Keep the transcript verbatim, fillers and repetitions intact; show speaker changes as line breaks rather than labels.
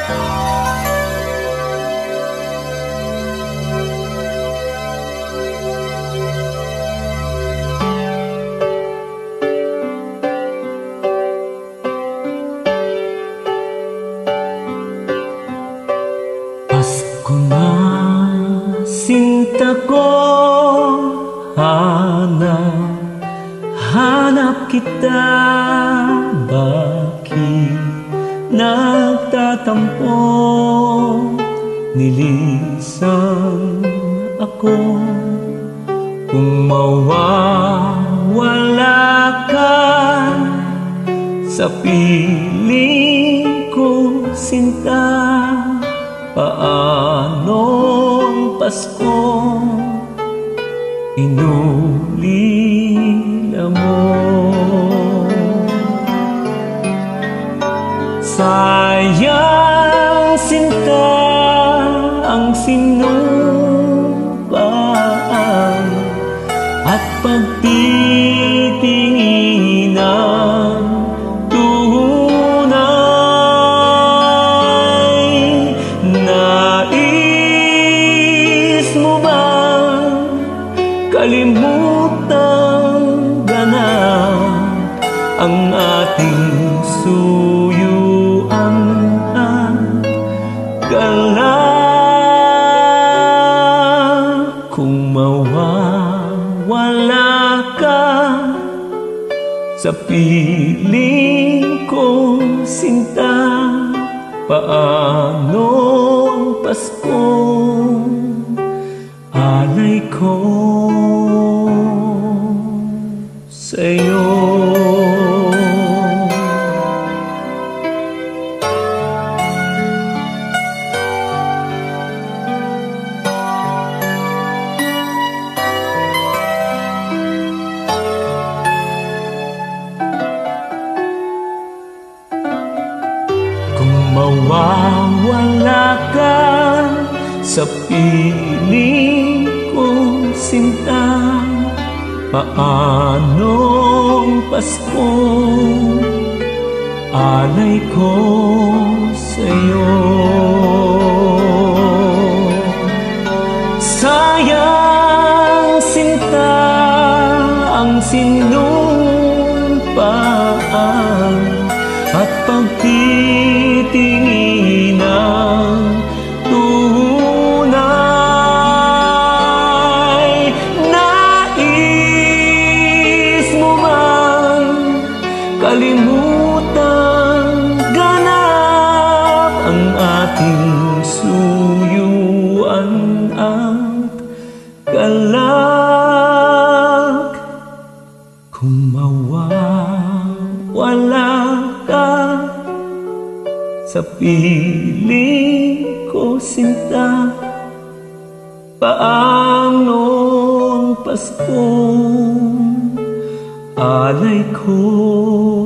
Pasko na, sinta ko, hanap, hanap kita. Bakit nagtatampo? Nilisan ako. Kung mawawala ka sa piling ko, sinta, paano ang Pasko inulila mo? Sayang, sinta, ang sinupaan at pagtitinginan tunay. Nais mo bang kalimutang ganap ang ating suyuan at galak? Kung mawawala ka sa piling ko, sinta, paano ang Pasko alay ko sa'yo? Kung mawawala ka sa piling ko, sinta, paano ang Pasko alay ko sa'yo? Sayang, sinta, ang sinumpaan at pagtitinginan tunay. Nais mo man kalimutan ganap ang ating suyuan at galak? Kung mawawala ka sa piling ko, sinta, paano ang Pasko alay ko